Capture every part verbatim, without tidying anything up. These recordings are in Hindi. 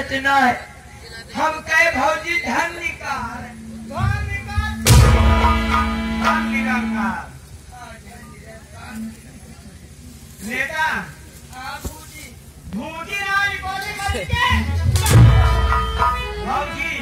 जानत ना है। हम कहे भौजी धन निकाल धन निकाल धन निकाल नेता भूजी राज बोली करके भौजी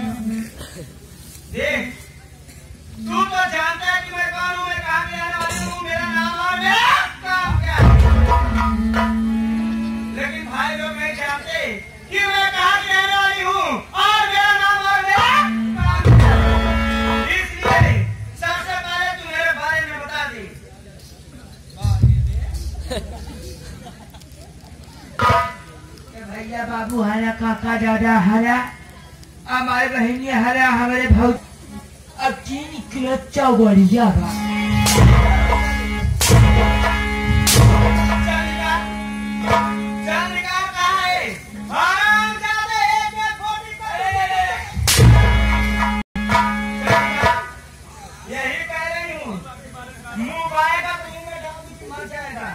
देख तू तो जानता है कि मैं कौन हूँ, मैं कहाँ के रहने वाली हूँ, मेरा नाम और मेरा काम क्या है। लेकिन भाई लोग नहीं जानते कि मैं कहाँ की रहने वाली हूँ और मेरा नाम और मेरा काम क्या है। इसलिए सबसे पहले तू मेरे बारे में बता दे। भैया बाबू हरा, काका दादा हरा, हमारे बहनी हरा, हमारे भाई अब चीन किलो चौबड़िया बा। यही कह रही हूँ मुँह आएगा तो मुँह में डाल दूँ, मर जाएगा।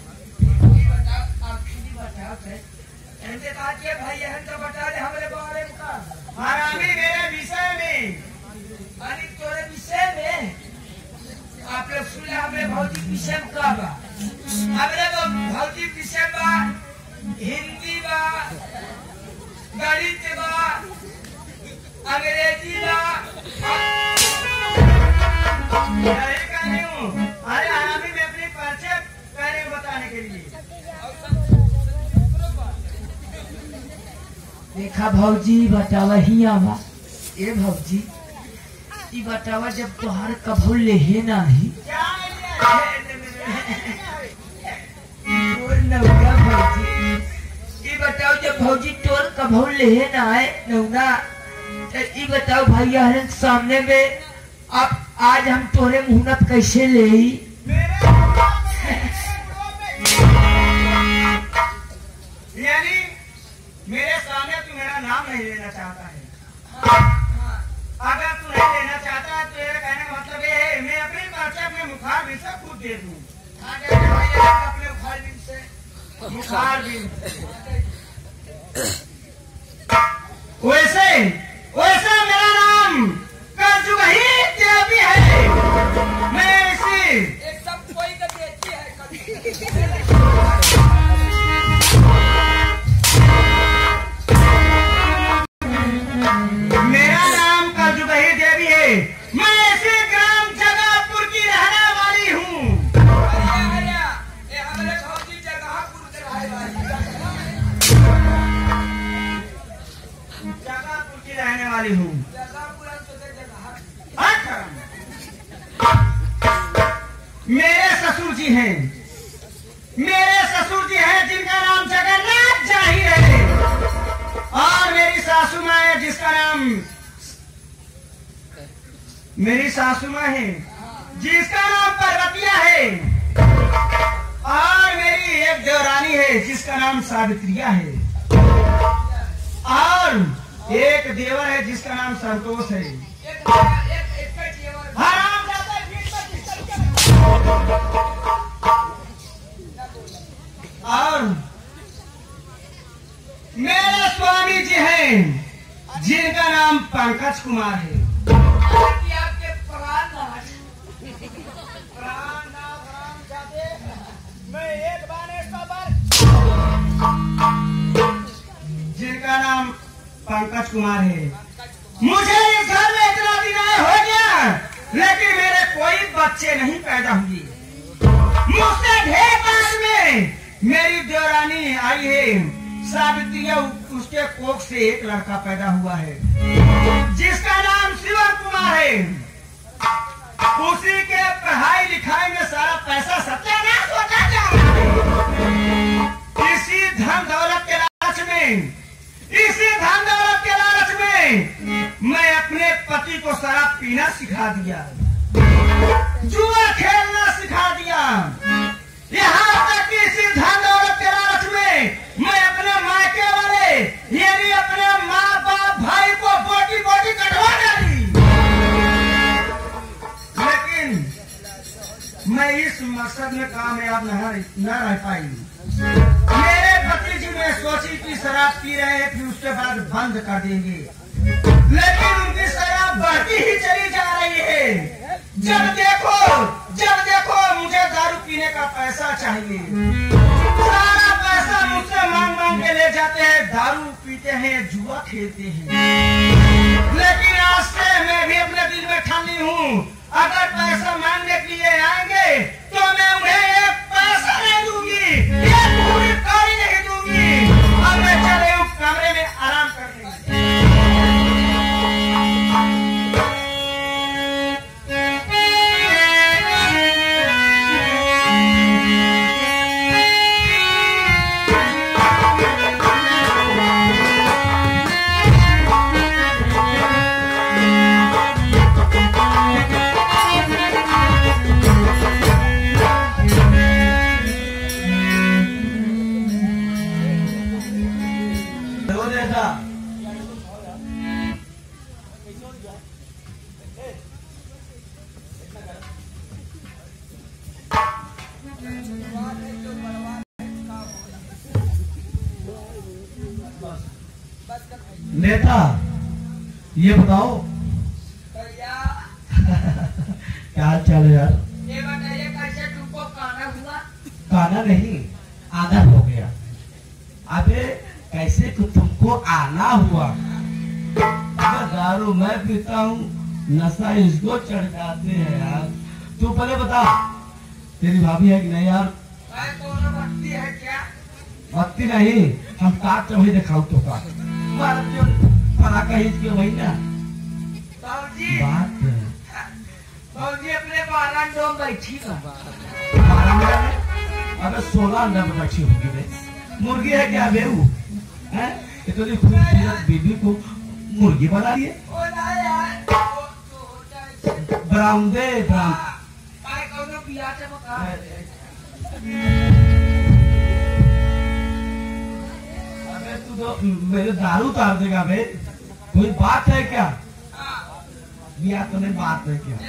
ऐसे कहा कि भाई हम तो बता दे हमारे बारे में का हरामी मेरे विषय में अरे तोरे विषय में आप लोग सुने हमारे भौतिक विषय में का बा। हमारे तो भौतिक विषय बा हिंदी बा, गणित बा, अंग्रेजी बा। यही कह रही हूँ अरे हरामी में अपनी परिचय करने बताने के लिए। देखा भौजी बतावा हिया बा। ए भौजी ई बतावा जब तोहार कभू लेहे नाही बोल नौना भौजी, ई बताओ जब भौजी तोर कभू लेहे ना है नौना तो ई बताओ भैया हर सामने में अब आज हम तोरे मुहूर्त कैसे ले यानी मेरे सामने तू मेरा नाम नहीं लेना चाहता है। अगर तू नहीं लेना चाहता है तो मेरा कहने का मतलब ये है मैं अपनी परिचय अपने मुखार बिन से खुद दे दूं। अपने मुखार बिन से मुखार बिन वैसे वैसे मेरा नाम कजुगही देवी है। मैं इसी एक सब कोई का देती है कभी। मेरा नाम कजुगही देवी है। मैं इसी ग्राम जगापुर की रहने वाली हूँ। जगापुर की रहने वाली हूँ। मेरे ससुर जी हैं, मेरे ससुर जी हैं जिनका नाम जगन्नाथ जाहिर है और मेरी सासू माँ है जिसका नाम मेरी सासू माँ है जिसका नाम पार्वतिया है और मेरी एक देवरानी है जिसका नाम सावित्रिया है और एक देवर है जिसका नाम संतोष है। और मेरे स्वामी जी हैं जिनका नाम पंकज कुमार है। आपके प्राण मैं एक बार जिनका नाम पंकज कुमार है। मुझे इस घर में इतना दिन हो गया लेकिन मेरे कोई बच्चे नहीं पैदा हुए। मुझसे ढेर बाद में मेरी देवरानी आई है सावित्रिया, उसके कोख से एक लड़का पैदा हुआ है जिसका नाम शिवम कुमार है। उसी के पढ़ाई लिखाई में सारा पैसा सत्यानाश होता जा रहा है। इसी धन दौलत के लालच में इसी धन दौलत के लालच में मैं अपने पति को शराब पीना सिखा दिया, जुआ खेलना सिखा दिया। यहाँ तक कि इसी धन दौलत के लालच में मैं अपने मायके वाले यानी अपने माँ बाप भाई को बोटी बोटी कटवा डाली। लेकिन मैं इस मकसद में कामयाब न रह पाई। मेरे पति जी में सोची कि शराब पी रहे हैं फिर उसके बाद बंद कर देंगे, लेकिन उनकी शराब बढ़ती ही चली जा रही है। जब देखो जब देखो मुझे दारू पीने का पैसा चाहिए, सारा पैसा मुझसे मांग मांग के ले जाते हैं, दारू पीते हैं, जुआ खेलते हैं। लेकिन आज से मैं भी अपने दिल में ठान ली हूँ, अगर पैसा मांगने के लिए आएंगे तो मैं उन्हें एक पैसा नहीं दूंगी, एक पूरी कौड़ी नहीं दूंगी। अब मैं चले हूँ कमरे में आराम करने। नेता ये बताओ क्या हाल चाल है यार? ये बताइए कैसे तुमको काना हुआ? काना नहीं, आना हो गया। अबे कैसे तो तुमको आना हुआ? दारू मैं पीता हूँ, नशा इसको चढ़ जाते हैं यार। तू पहले बता, तेरी भाभी है कि नहीं यार? भक्ति है क्या? भक्ति नहीं, हम काट वही दिखाऊ तो का पराका के वही ना बात है। बाबूजी अपने बारह डोम बैठी अगर सोलह अंडा में बैठी होगी, मुर्गी है क्या बेहू है? इतनी खूबसूरत बीबी को मुर्गी बना दिए। ब्राउन दे ब्राउन तो मेरे दारू उतार देगा बे, कोई बात है क्या? बिया तो नहीं, बात है क्या?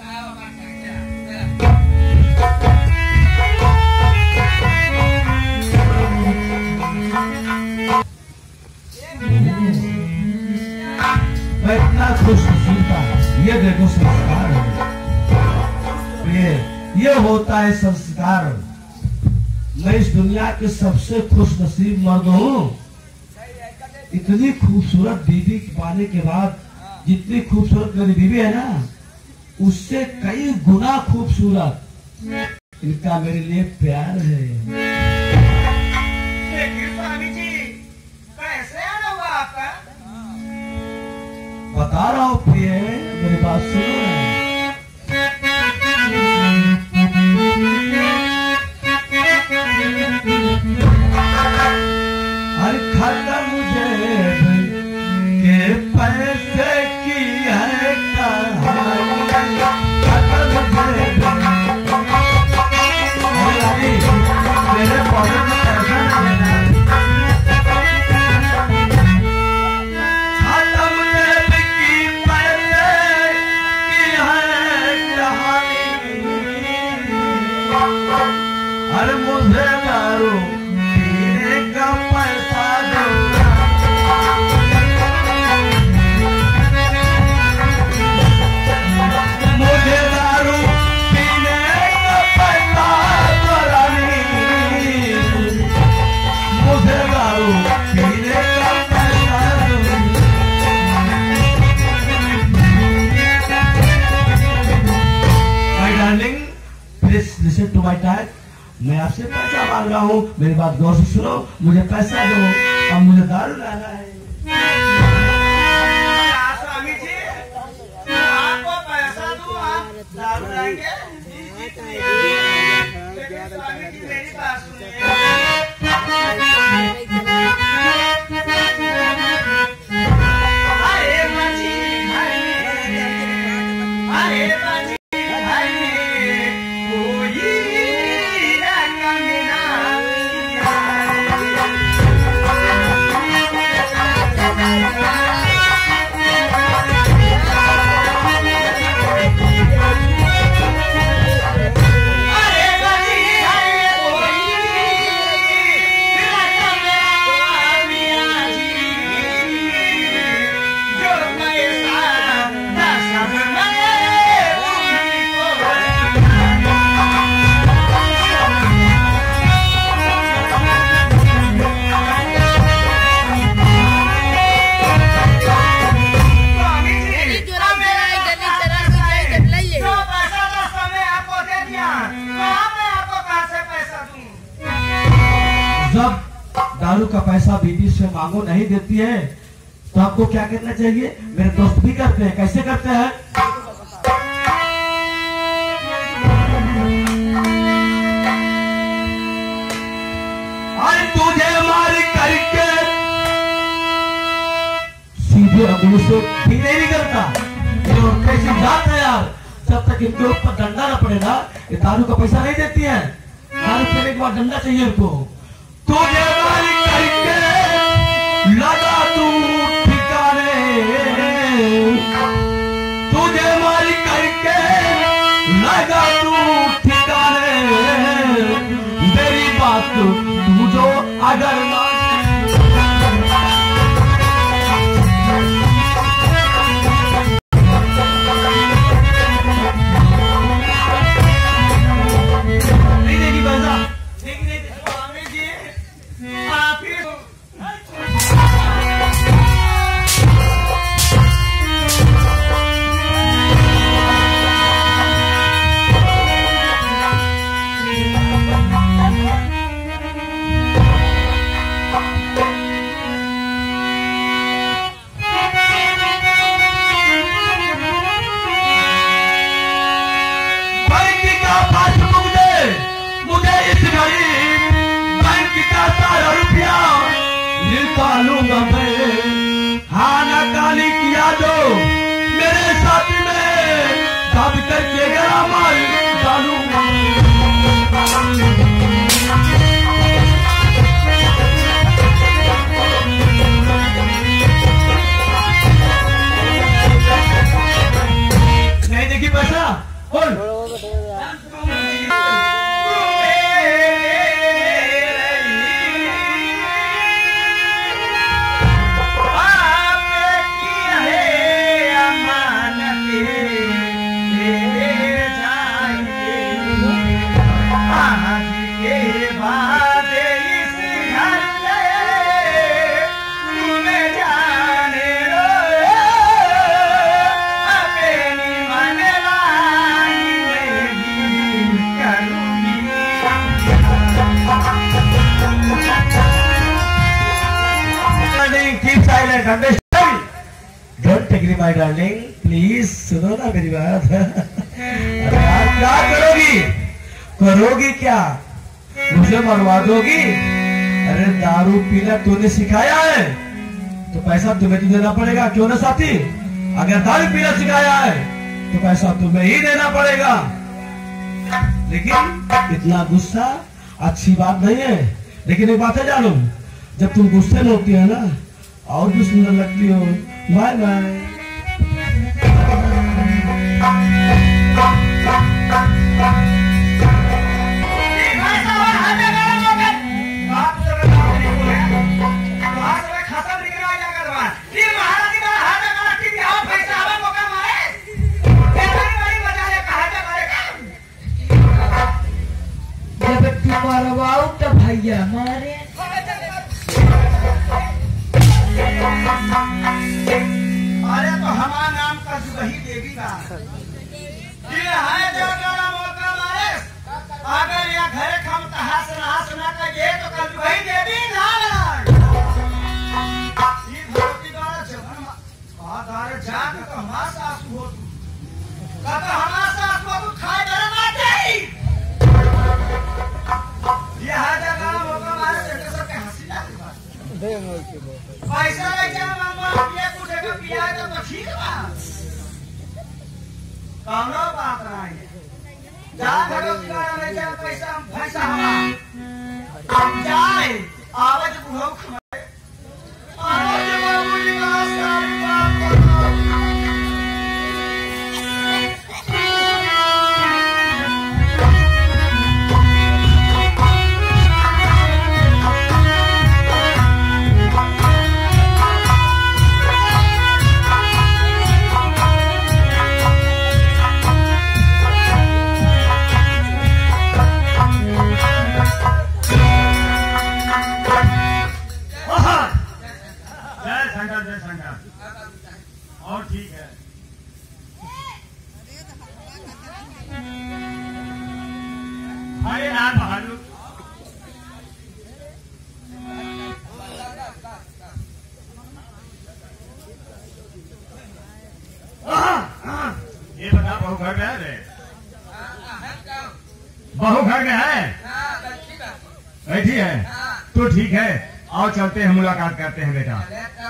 मैं इतना खुश नसीब था, ये देखो संस्कार है, ये ये होता है संस्कार। मैं इस दुनिया के सबसे खुश नसीब मर्द हूँ। इतनी खूबसूरत बीवी पाने के बाद, जितनी खूबसूरत मेरी बीवी है ना, उससे कई गुना खूबसूरत इनका मेरे लिए प्यार है। स्वामी जी कैसे आना हुआ आपका? बता रहा हूँ प्रिय, मेरी बात सुनो। हर खत्म जेब के पैसे की है कहानी, खत्म जेब मेरे पॉकेट में पैसा नहीं, खत्म जेब की पैसे की है कहानी। अरे मुझे दारू का पैसा दो, मुझे दारू पीने का पैसा दो रानी, मुझे दारू पीने का पैसा दो। My darling, please listen to my tag. मैं आपसे पैसा मांग रहा हूँ, मेरी बात गौर से सुनो, मुझे पैसा दो और मुझे दारू लाना है। स्वामी जी आपको पैसा दूं, आप दारू लाएंगे? स्वामी जी मेरी बात सुनिए, अरे मची अरे मची का पैसा बीबी से मांगो नहीं देती है, तो आपको क्या करना चाहिए? मेरे दोस्त भी करते हैं। कैसे करते हैं? अरे तुझे मार करके सीधे अगले से भी नहीं करता, कैसी जात है यार। जब तक इनके ऊपर डंडा न पड़ेगा, ये दारू का पैसा नहीं देती है। दारू पीने के बाद डंडा चाहिए इनको। तुझे मार करके लगा तू ठिकाने, तुझे मार करके लगा तू ठिकाने, मेरी बात तू जो अगर ना निकालूंगा मैं। हाँ ना काली किया जो मेरे साथी में दब करके गला मार डालूंगा। नहीं देखी पैसा बोल। Don't agree my darling, please सुनो ना मेरी बात। अरे यार क्या करोगी? करोगी क्या? मुझे मरवा दोगी? अरे दारू पीना तूने सिखाया है तो पैसा तुम्हें तो देना पड़ेगा, क्यों ना साथी? अगर दारू पीना सिखाया है तो पैसा तुम्हें ही देना पड़ेगा। लेकिन इतना गुस्सा अच्छी बात नहीं है। लेकिन एक बात है जानो, जब तुम गुस्से में होती है ना और भी सुंदर लगती हो। Bye bye. मरवाओ तो भैया मारे। अरे तो हमारा नाम का वही देवी का ये है जो बड़ा मौका मारे। अगर यहाँ घरे खम तहा सुना सुना कर ये तो कल वही देवी ना ये धरती द्वारा जवन आधार जाग तो हमारा सासू हो का तो हमारा सासू हो खाए डर माते ये है जो बड़ा मौका मारे से सबके हंसी जाती पैसा लेके मामा ये कुछ का पिया तो ठीक बा। कौनो बात नहीं जा घरो किराया ले जा पैसा पैसा हमारा हम जाए आवाज बुढ़ो खमाए आवाज बाबूजी नमस्कार बाप और ठीक है। अरे लाल बहादुर बहू घर में है, बैठी है, तो ठीक है, आओ चलते हैं, मुलाकात करते हैं बेटा।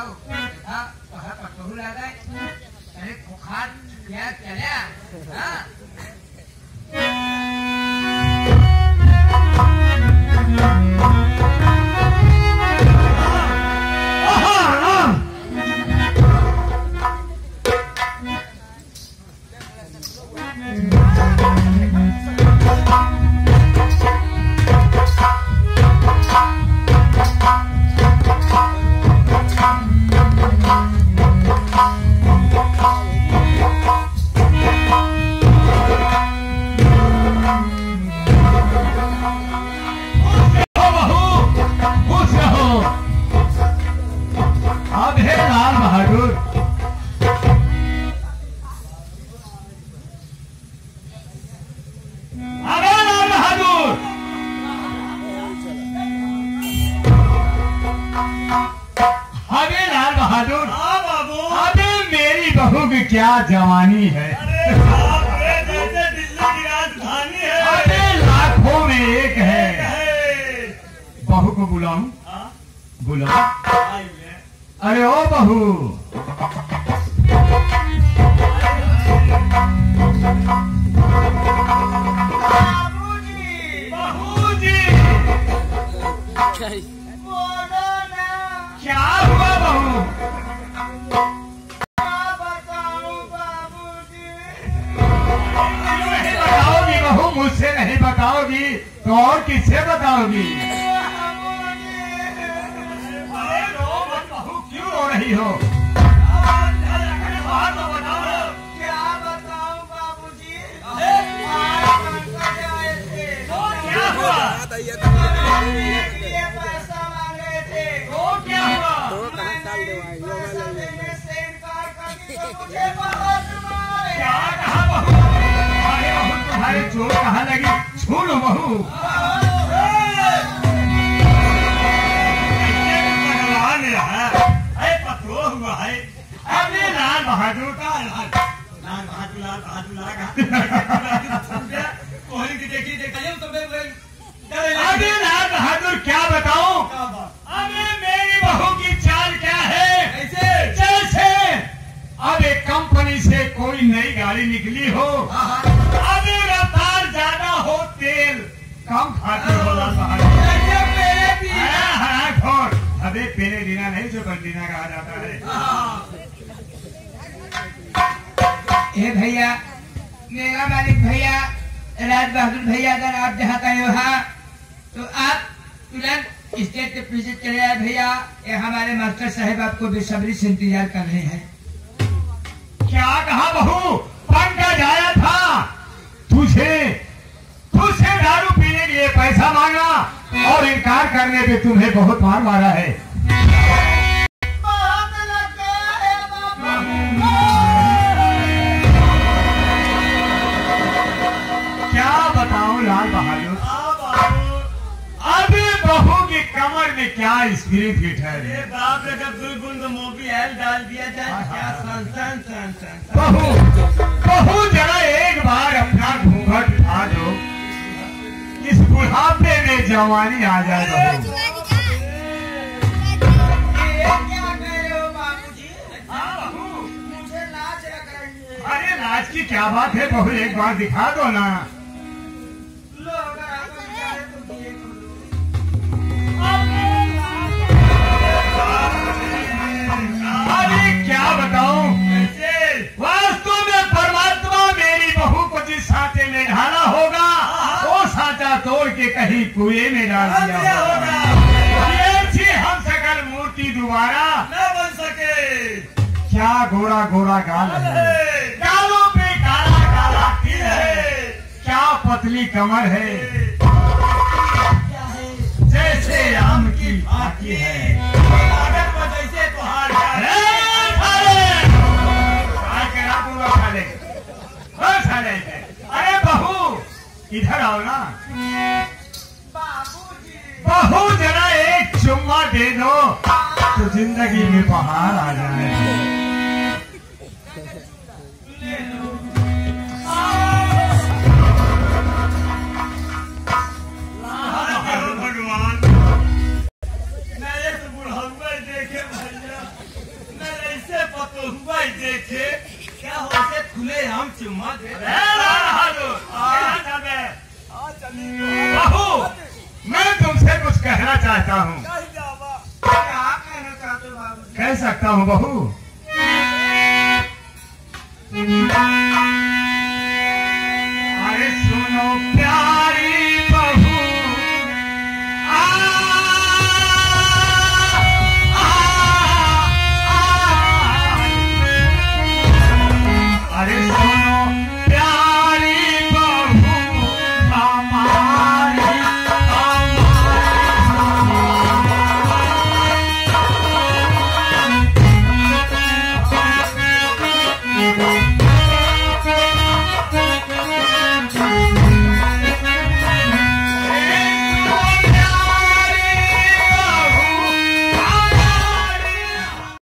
क्या जवानी है, जैसे दिल्ली की राजधानी है, अरे लाखों में एक है। बहू को बुलाऊं? बुलाओ। अरे ओ बहू, बहू जी, क्या हुआ बहू? मुझसे नहीं बताओगी तो और किससे बताओगी? अरे रो मत बहू, क्यों रो रही हो? क्या बताऊं बाबूजी? क्या हुआ? पैसा मांग रहे थे, तो क्या हुआ? क्या कहा बहू? तुम्हारे चोट कहाँ लगी? छोड़ो बहू। पतो हुआ है, अरे लाल बहादुर का लाल बहादुर लाल बहादुर कोहली की देखी देखा अरे लाल बहादुर क्या बताऊं? अरे मेरी बहू की चाल क्या है? जैसे अब एक कंपनी से कोई नई गाड़ी निकली हो, अभी रफ्तार ज्यादा हो, तेल कम खाती हो लाल बहादुर। हाँ घोर, अबे पेरे दीना नहीं जो बंदीना कहा जाता है। ए भैया, मेरा मालिक भैया राज बहादुर भैया, अगर आप चाहते हैं वहाँ तो आप तुरंत स्टेज पे पीछे चले आए भैया। ये हमारे मास्टर साहब आपको बेसब्री से इंतजार कर रहे हैं। क्या कहा बहू? पंकज आया था तुझे, तुझसे दारू पीने के लिए पैसा मांगा और इनकार करने पे तुम्हें बहुत मार मारा है। बहुत लग गया है क्या बताऊं लाल बहादुर? अभी बहू की कमर में क्या स्पिरिट हिट है। बाप रे, जब दुर्गुण मोबी एल डाल दिया जाए क्या सन सन सन सन। बहू बहू जरा एक बार अपना घूंघट उठा दो, इस बुढ़ापे में जवानी आ जाए बहू। क्या कह रहे हो बाबूजी? हाँ बहू, मुझे लाज लग रही है। अरे लाज की क्या बात है बहू, एक बार दिखा दो ना। अरे क्या बताऊं, वास्तव में परमात्मा मेरी बहू को जिस सांचे में ढाला होगा, वो सांचा तोड़ के कहीं कुएं में डाल दिया होगा। ऐसी हम सकल मूर्ति दोबारा न बन सके। क्या गोरा गोरा गाल है, गालों पे काला काला तिल है, क्या पतली कमर है, जैसे आम की आँखी है, जैसे तुहार अरे बहू इधर आओ ना। बहू जरा एक चुम्मा दे दो तो जिंदगी में बहार आ जाए। करता हूँ बहू। अरे सुनो प्यारी बहू, आ, आ, आ, अरे सुनो प्यारी बहू हमारी, हमारी